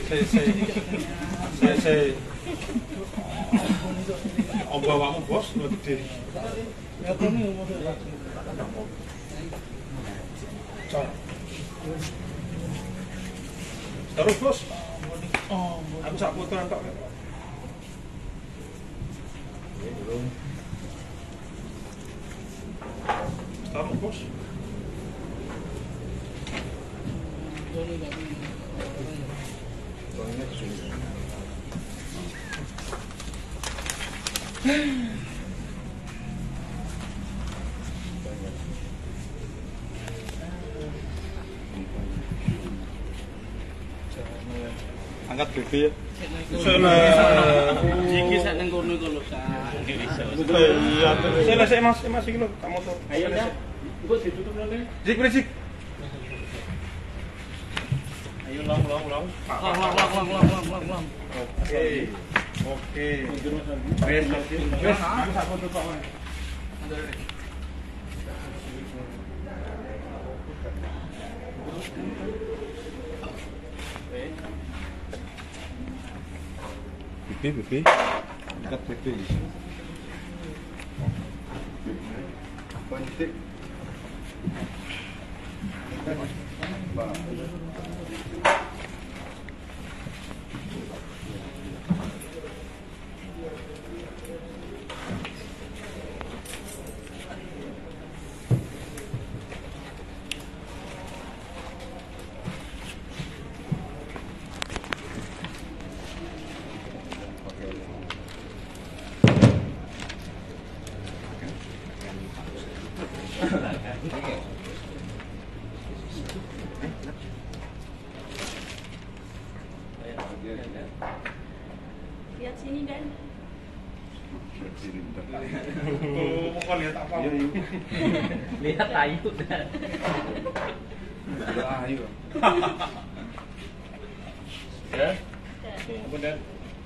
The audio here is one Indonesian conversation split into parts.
Saya bawamu bos, lo gede. Terus bos. Aku sak fotoan tok. Taruh bos. Angkat BB ya. Iki sak nang kono iku lho sak. Saya mas iki lho, tak motor. Ayo dah. Engko ditutup lho. Zik berisik. Ayo long. Long. Oke. Wes, aku sak foto kok. BP dekat BP kontik lihat sini kan. Bukan lihat apa? Lihat ayu. Ayu. Ya. Kemudian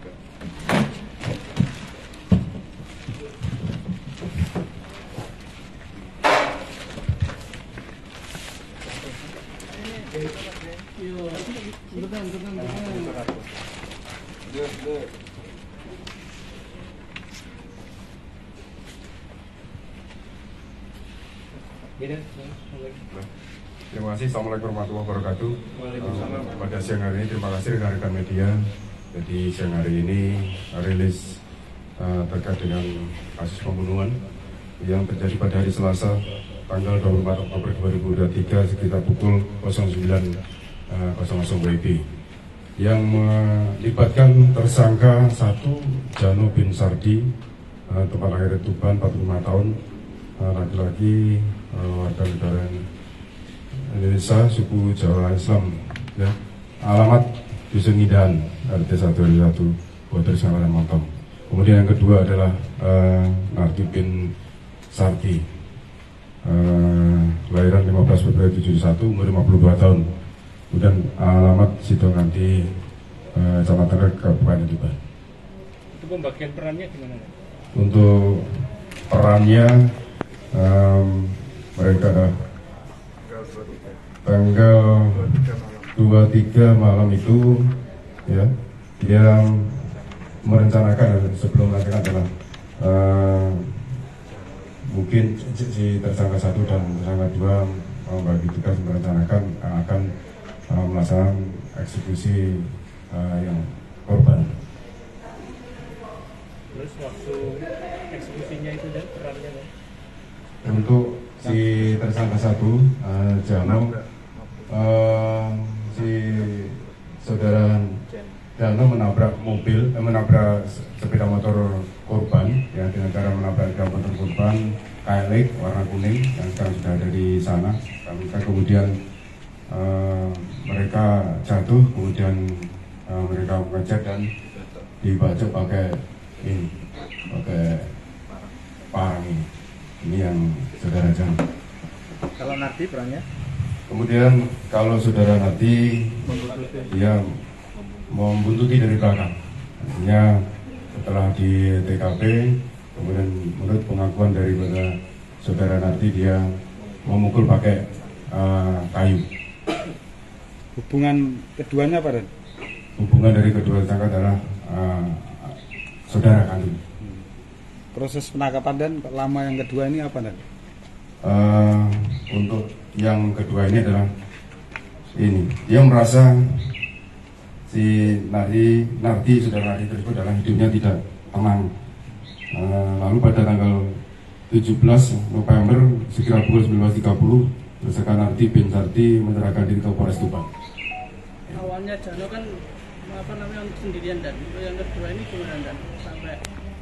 Terima kasih. Assalamualaikum warahmatullahi wabarakatuh. Pada siang hari ini terima kasih rekan-rekan media. Jadi siang hari ini rilis terkait dengan kasus pembunuhan yang terjadi pada hari Selasa tanggal 24 Oktober 2023 sekitar pukul 09.00 WIB yang melibatkan tersangka 1 Jano bin Sardi, tempat lahir Tuban, 45 tahun, laki-laki, warga negara Indonesia, suku Jawa Islam, ya. Alamat Dusun Ngidahan, RT 1 Boter Kecamatan Montong. Kemudian yang kedua adalah Nardi bin Sardi, lahiran 15 Februari 71, umur 52 tahun. Kemudian alamat Sidonganti, Kecamatan Kabupaten Tuban. Itu pembagian perannya gimana? Untuk perannya mereka tanggal 23 malam itu, ya, dia merencanakan, sebelum merencanakan adalah mungkin si tersangka 1 dan tersangka 2 membagi tugas merencanakan akan melaksanakan eksekusi yang korban. Terus waktu eksekusinya itu dan perannya kan? Untuk si tersangka 1 Jano, si saudara Jano menabrak sepeda motor korban, ya, dengan cara menabrak sepeda motor korban KLX warna kuning yang sekarang sudah ada di sana. Kemudian mereka jatuh, kemudian mereka mengejar dan dibacok pakai parang ini. Ini yang saudara Jano. kalau Nardi perannya? Kemudian kalau saudara Nardi, dia membuntuti dari belakang. Artinya setelah di TKP, kemudian menurut pengakuan daripada saudara Nardi, dia memukul pakai kayu. Hubungan keduanya apa, Ren? hubungan dari kedua tersangka adalah saudara kandung. Proses penangkapan dan lama yang kedua ini apa dan? Untuk yang kedua ini adalah ini, dia merasa si Nardi saudara Nardi tersebut adalah hidupnya tidak tenang. Lalu pada tanggal 17 November sekira pukul 19.30 tersangka Nardi bin Sardi menyerahkan diri ke Polres Tuban. Awalnya Jano kan sendirian, dan yang kedua ini gimana dan sampai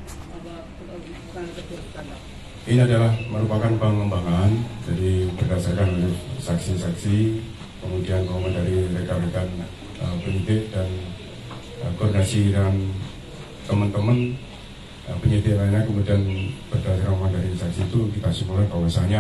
kedua ditangkap? Ini adalah merupakan pengembangan dari berdasarkan saksi-saksi, kemudian pengumuman dari rekan-rekan penyidik dan koordinasi dengan teman-teman penyidik lainnya, kemudian berdasarkan pengumuman dari saksi itu kita simpulkan bahwasanya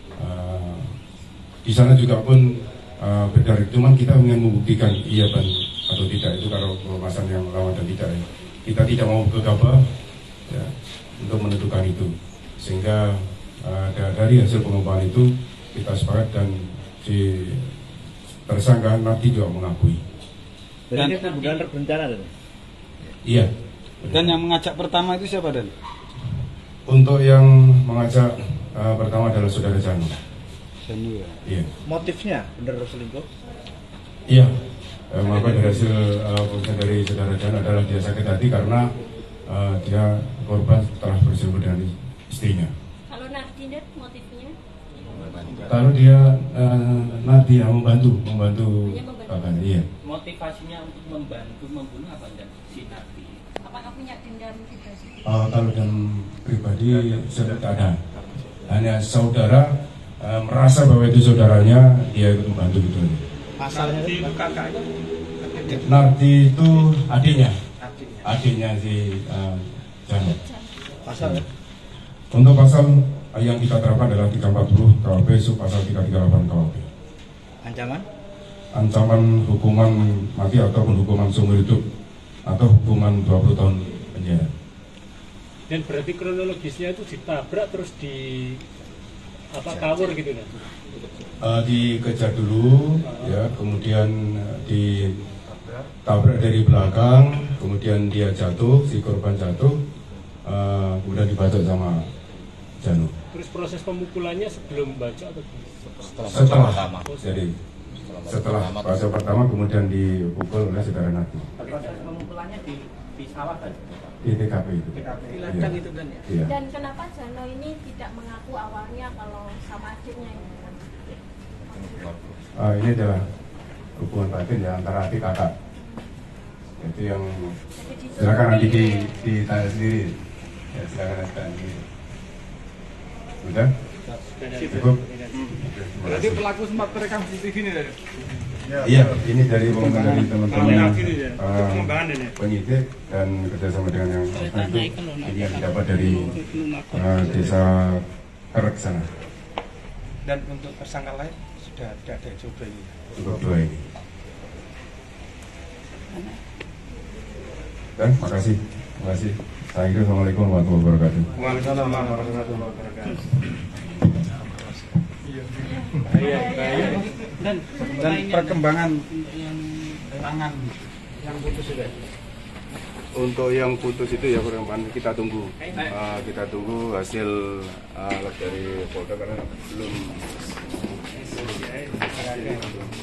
di sana juga pun beredar, cuman kita ingin membuktikan iya atau tidak itu kalau pemasan yang lama dan tidak ya. Kita tidak mau gegabah ya, untuk menentukan itu, sehingga dari hasil pengembangan itu kita sepakat dan si tersangka nanti juga mengakui. Dan itu bukan berencana dan? Iya. Dan yang mengajak pertama itu siapa dan? Untuk yang mengajak pertama adalah saudara Janu. Janu ya. Iya. Motifnya benar selingkuh? Iya. Maka dari hasil pemeriksaan dari saudara Janu adalah dia sakit hati karena dia korban telah berselingkuh dengan istrinya. Kalau Nardi motifnya? Kalau dia Nardi yang membantu kakaknya, iya. Motivasinya untuk membantu membunuh apa dan si Nardi? Apakah punya dendam pribadi? Kalau dendam pribadi tidak ada. Hanya saudara merasa bahwa itu saudaranya, dia ikut membantu gitu. Pasalnya Itu kakak itu. Nardi itu adiknya si Jano. pasalnya Untuk pasal yang kita terapkan adalah 340 KUHP, pasal 338 KUHP. Ancaman hukuman mati ataupun hukuman seumur hidup atau hukuman 20 tahun penjara. dan berarti kronologisnya itu ditabrak terus kawur gitu kan? Dikejar dulu, ya, kemudian ditabrak dari belakang, kemudian dia jatuh, si korban jatuh, kemudian dibacok sama Janu. Terus proses pemukulannya sebelum baca atau Setelah bacok pertama kemudian dipukul oleh saudara Nardi. Proses pemukulannya di sawah kan? Di TKP itu. Di ladang itu kan ya? Iya. Dan kenapa Jano ini tidak mengaku awalnya kalau sama adiknya ini? Ini adalah hubungan batin ya antara adik kakak. Itu yang silakan nanti ditanya sendiri. Ya, silakan ditanya sendiri. Sudah? Cukup? Berarti pelaku sempat terekam CCTV ini dari? Iya, ini dari pengumuman dari teman-teman Pengembangan ini. penyidik dan kerjasama dengan yang itu. Ini yang didapat dari desa Kerek sana. Dan untuk tersangka lain sudah tidak ada coba ini. Cukup dua ini. Dan makasih. Saya kira Assalamualaikum warahmatullahi wabarakatuh. Waalaikumsalam warahmatullahi wabarakatuh. Dan perkembangan tangan yang putus itu. Untuk yang putus itu ya perkembangan kita tunggu. Kita tunggu hasil lab dari Polda karena belum